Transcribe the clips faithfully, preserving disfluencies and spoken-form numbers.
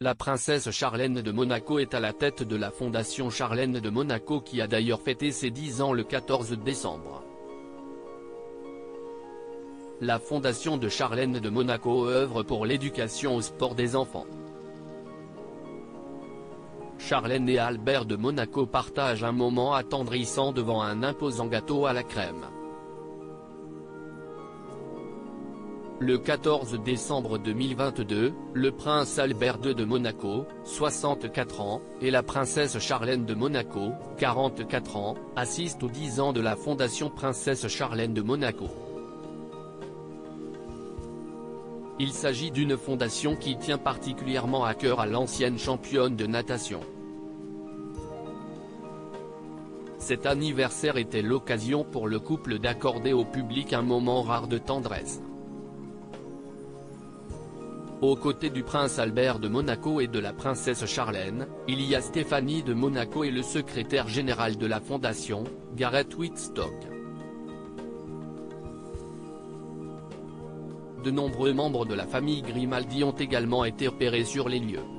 La princesse Charlène de Monaco est à la tête de la Fondation Charlène de Monaco qui a d'ailleurs fêté ses dix ans le quatorze décembre. La Fondation de Charlène de Monaco œuvre pour l'éducation au sport des enfants. Charlène et Albert de Monaco partagent un moment attendrissant devant un imposant gâteau à la crème. Le quatorze décembre deux mille vingt-deux, le prince Albert deux de Monaco, soixante-quatre ans, et la princesse Charlène de Monaco, quarante-quatre ans, assistent aux dix ans de la Fondation Princesse Charlène de Monaco. Il s'agit d'une fondation qui tient particulièrement à cœur à l'ancienne championne de natation. Cet anniversaire était l'occasion pour le couple d'accorder au public un moment rare de tendresse. Aux côtés du prince Albert de Monaco et de la princesse Charlène, il y a Stéphanie de Monaco et le secrétaire général de la fondation, Gareth Wittstock. De nombreux membres de la famille Grimaldi ont également été repérés sur les lieux.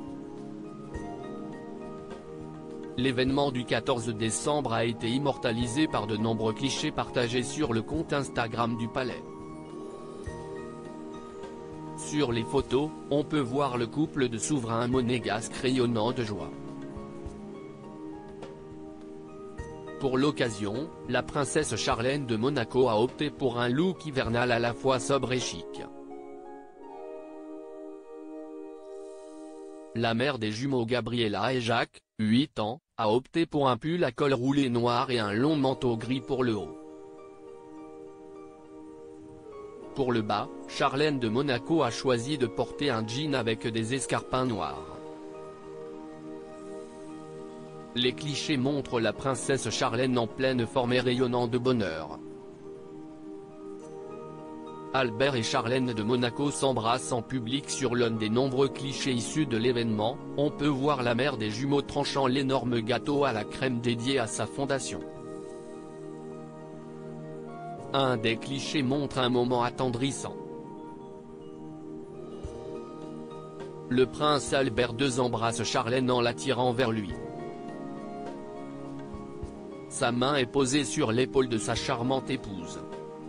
L'événement du quatorze décembre a été immortalisé par de nombreux clichés partagés sur le compte Instagram du palais. Sur les photos, on peut voir le couple de souverains monégasques rayonnant de joie. Pour l'occasion, la princesse Charlène de Monaco a opté pour un look hivernal à la fois sobre et chic. La mère des jumeaux Gabriella et Jacques, huit ans, a opté pour un pull à col roulé noir et un long manteau gris pour le haut. Pour le bas, Charlène de Monaco a choisi de porter un jean avec des escarpins noirs. Les clichés montrent la princesse Charlène en pleine forme et rayonnant de bonheur. Albert et Charlène de Monaco s'embrassent en public. Sur l'un des nombreux clichés issus de l'événement, on peut voir la mère des jumeaux tranchant l'énorme gâteau à la crème dédié à sa fondation. Un des clichés montre un moment attendrissant. Le prince Albert deux embrasse Charlène en l'attirant vers lui. Sa main est posée sur l'épaule de sa charmante épouse.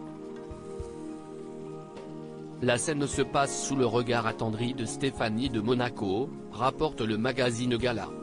La scène se passe sous le regard attendri de Stéphanie de Monaco, rapporte le magazine Gala.